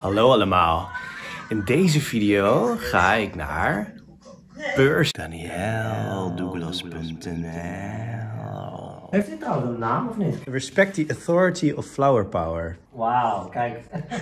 Hallo allemaal. In deze video ga ik naar beursdanieldouglas.nl. Heeft dit trouwens een naam of niet? Respect the authority of flower power. Wauw, kijk.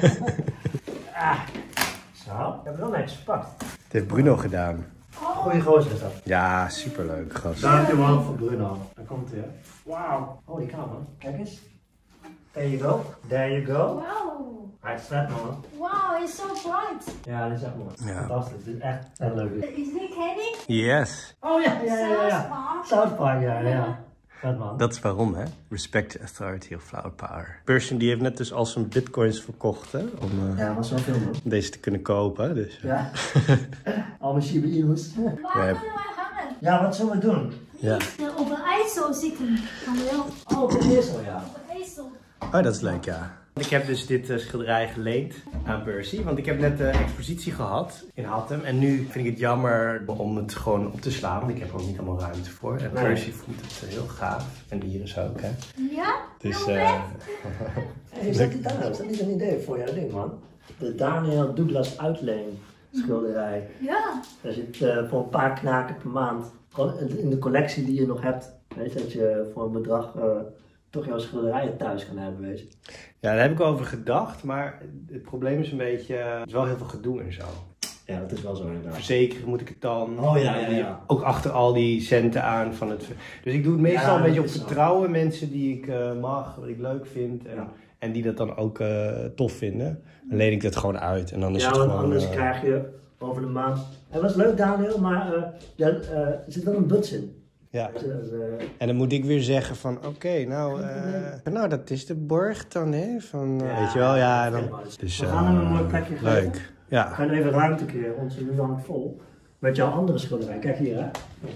Zo, ik heb het wel netjes gepakt. Dat heeft Bruno gedaan. Goeie gozer is dat. Ja, superleuk gast. Dankjewel voor Bruno. Daar komt hij. Wauw. Holy cow man. Kijk eens. There you go. There you go. Wow. Hij is vet man. Wow, it's so bright. Ja, dit is echt mooi. Ja. Fantastisch. Dit is echt leuk. Is dit candy? Yes. Oh ja. South Park, ja. Vet man. Dat is waarom, hè? Respect the authority of flower power. Person die heeft net dus al zijn bitcoins verkocht, hè? Om Ja, was wel veel man. deze te kunnen kopen. Dus, Ja. Al mijn Shiba Inus. Waar kunnen wij hangen? Ja, wat zullen we doen? Ja. Op een ijsel zitten. Kan wel. Oh, op de ezel, ja. Op een ijsel. Oh, dat is leuk, ja. Ik heb dus dit schilderij geleend aan Percy, want ik heb net de expositie gehad in Hattem. En nu vind ik het jammer om het gewoon op te slaan, want ik heb er ook niet allemaal ruimte voor. En Percy vond het heel gaaf. En Iris ook, hè. Ja? Dus, Hey, is dat niet daar? Is dat niet een idee voor jouw ding, man? De Daniel Douglas uitleen schilderij. Ja. Daar zit voor een paar knaken per maand. Gewoon in de collectie die je nog hebt. Weet je, dat je voor een bedrag toch jouw schilderijen thuis kan hebben, weet je. ja, daar heb ik over gedacht, maar het probleem is een beetje, er is wel heel veel gedoe en zo. Ja, dat is wel zo inderdaad. Verzekeren moet ik het dan. Oh ja. Ook achter al die centen aan van het. Dus ik doe het meestal een beetje op dat is vertrouwen. Mensen die ik mag, wat ik leuk vind. En, Ja. en die dat dan ook tof vinden. Dan leen ik dat gewoon uit. En dan is Ja, het want gewoon. anders krijg je over de maand... Het was leuk, Daniel, maar er zit wel een buts in. Ja. Weet je, dus, En dan moet ik weer zeggen van oké, nou dat is de borg dan, hè? Van, weet je wel, ja. Dan, dus, we gaan hem een mooi plekje geven. leuk. We Ja. gaan even ruimte creëren, want ze hangt vol. Met jouw andere schilderij. Kijk hier, hè.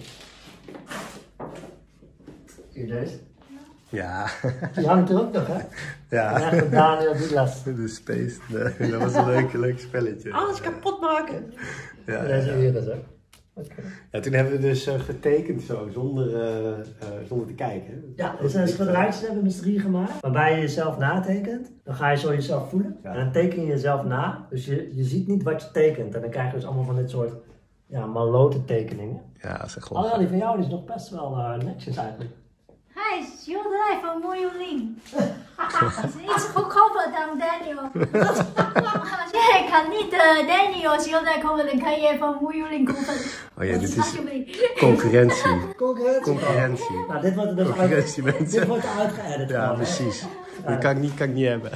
Hier deze. Ja. Die hangt er ook nog, hè. Ja. Echt een Daniel Douglas. De space. Nee, dat was een leuk spelletje. Alles kapot maken. Ja, Deze hier is, hè. Ja, toen hebben we dus getekend zo, zonder te kijken. Ja, dit zijn schilderijtjes hebben we met z'n drieën gemaakt. Waarbij je jezelf natekent. Dan ga je zo jezelf voelen. Ja. En dan teken je jezelf na. Dus je ziet niet wat je tekent. En dan krijg je dus allemaal van dit soort malote tekeningen. Ja, dat is echt Oh ja, lachen. die van jou die is nog best wel netjes eigenlijk. Hij is schilderij van Mojoling. Het is iets goedkoper dan Daniel. Als jij kan niet Daniel schilderij kopen, dan kan je van Mojoling kopen. Oh ja, dit is Alsjeblieft. concurrentie. Concurrentie. Nou, dit wordt er dus Concurrentie, mensen. dit wordt eruit geëdit. Ja, gewoon, hè. precies. Dat kan ik niet hebben.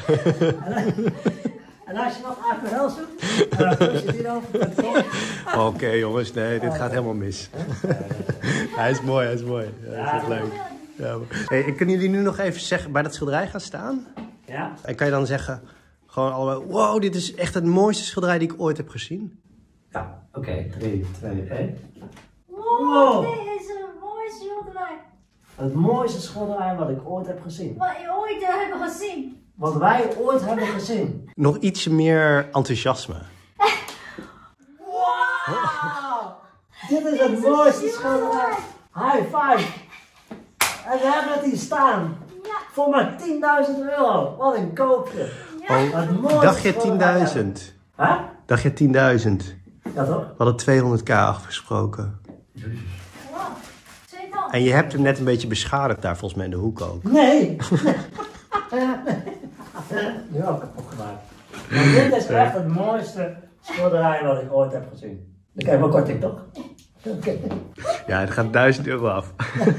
En als je nog aquarel zoekt, push je die dan. Oké jongens, nee, dit gaat helemaal mis. Hij is mooi. Ja, dat is echt leuk. Ja, hey, kunnen jullie nu nog even zeggen, bij dat schilderij gaan staan? Ja. En kan je dan zeggen, gewoon allemaal, wow, dit is echt het mooiste schilderij die ik ooit heb gezien? Ja, oké. 3, 2, 1. Wow, dit is een mooi schilderij. Het mooiste schilderij wat ik ooit heb gezien. Wat je ooit hebt gezien. Wat wij ooit hebben gezien. Nog ietsje meer enthousiasme. Wow! Dit is het mooiste schilderij. High five. En we hebben het hier staan. Ja. Voor maar 10.000 euro. Wat een koopje. Het mooiste Dacht je schilderij 10.000? Hè? Dacht je 10.000? Ja toch? We hadden 200k afgesproken. Wow. 2000. En je hebt hem net een beetje beschadigd daar volgens mij in de hoek ook. Nee. Nu ook kapot gemaakt. Maar dit is echt het mooiste schilderij wat ik ooit heb gezien. Dan krijg je wel korting toch? Oké. Ja, het gaat 1000 euro af.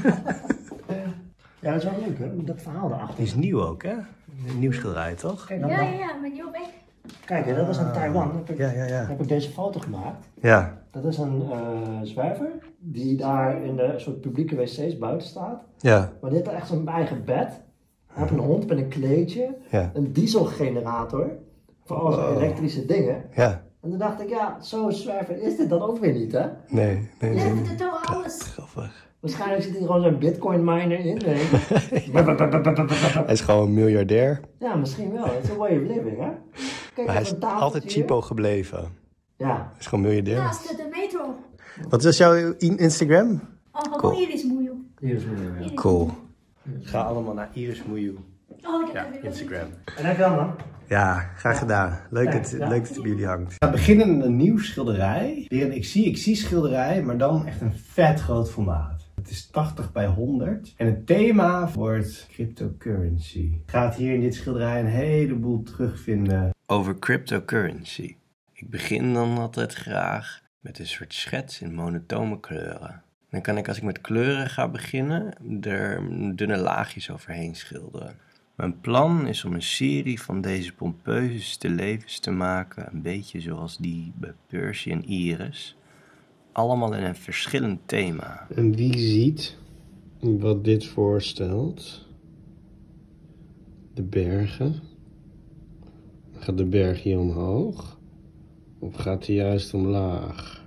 Ja, dat is wel leuk hè, dat verhaal daarachter. Die is nieuw ook, hè? Een nieuw schilderij, toch? Kijk, dan Ja, met jou weg. Kijk, hè, dat is in Taiwan. Ja. Heb ik deze foto gemaakt. Ja. Dat is een zwerver die daar in de soort publieke wc's buiten staat. Ja. Maar dit is echt zijn eigen bed. Hij heeft een hond met een kleedje, Ja. een dieselgenerator voor al zijn elektrische dingen. Ja. En toen dacht ik, ja, zo'n zwerver is dit dan ook weer niet, hè? Nee. Je hebt het toch alles. Grappig. Waarschijnlijk zit hier gewoon zo'n bitcoin miner in. Nee. Hij is gewoon een miljardair. Ja, misschien wel. Het is een way of living, hè? Kijk, Maar hij even is een tafeltje altijd hier. cheapo gebleven. Ja. Hij is gewoon miljardair. Naast de metro. Wat is jouw Instagram? Oh, Cool. gewoon Iris Moejo. Hier is meneer weer. Cool. Ga allemaal naar Iris Moejoe. Oh, dat Ja, heb ik ook. Instagram. En dankjewel man. Ja, graag gedaan. Leuk Ja, dat ja. het bij jullie hangt. We gaan beginnen met een nieuw schilderij. Weer een ik zie schilderij, maar dan echt een vet groot formaat. Het is 80 bij 100 en het thema wordt cryptocurrency. Je gaat hier in dit schilderij een heleboel terugvinden over cryptocurrency. Ik begin dan altijd graag met een soort schets in monotone kleuren. Dan kan ik, als ik met kleuren ga beginnen, er dunne laagjes overheen schilderen. Mijn plan is om een serie van deze pompeuze stillevens te maken, een beetje zoals die bij Percy en Iris. Allemaal in een verschillend thema. En wie ziet wat dit voorstelt? De bergen. Gaat de berg hier omhoog? Of gaat hij juist omlaag?